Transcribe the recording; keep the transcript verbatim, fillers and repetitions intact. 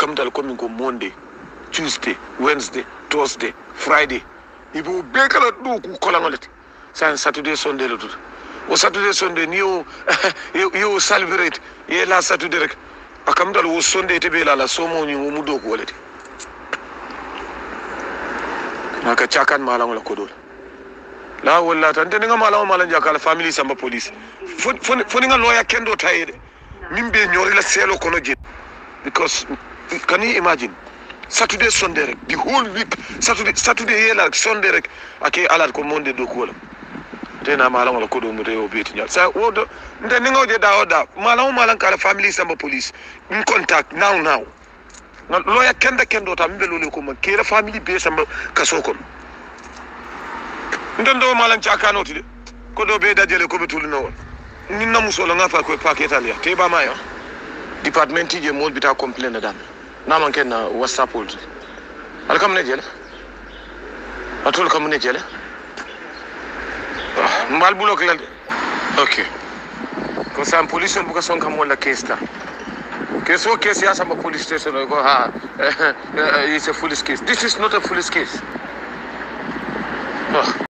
kam dal komin ko Monday, Tuesday, Wednesday, Thursday, Friday. Ibu be kala do ku kolangolete. San Saturday Sunday le tout. O Saturday Sunday ni yo yo celebrate ye la Saturday rek. Akam dal wo Sunday te be la la somo ni mu do ko wolete. Maka chakan malang la kodol. La wala tan te nga malang malang jakala family samba police. Fon fon nga lawyer kendo tayede. Mimbe nyori la selo kono je. Because can you imagine Saturday Sunday rek the whole week Saturday Saturday ye la Sunday rek ake alal ko monde do ko la. Tena malang la kodo mu rewo beti nyal. Sa wodo nde nga je da oda malang malang kala family samba police. In contact now now. Na lawyer kenda kendo ta mbe lole ko ma kera family be samba kaso ko. Ndendo malang chakano tide. Ko do be dajele ko betulu no. Ni na musolo nga fa ko paquet alia. Te ba mayo. Department je mol bita complain dan. Na man ken na WhatsApp ul. Al kam ne jele. Atul kam ne jele. Mbal bulok la. Okay. Ko sam police bu ka son kam wala case ta. Case o case ya sama police station ko ha. It's a police case. This is not a police case. Oh.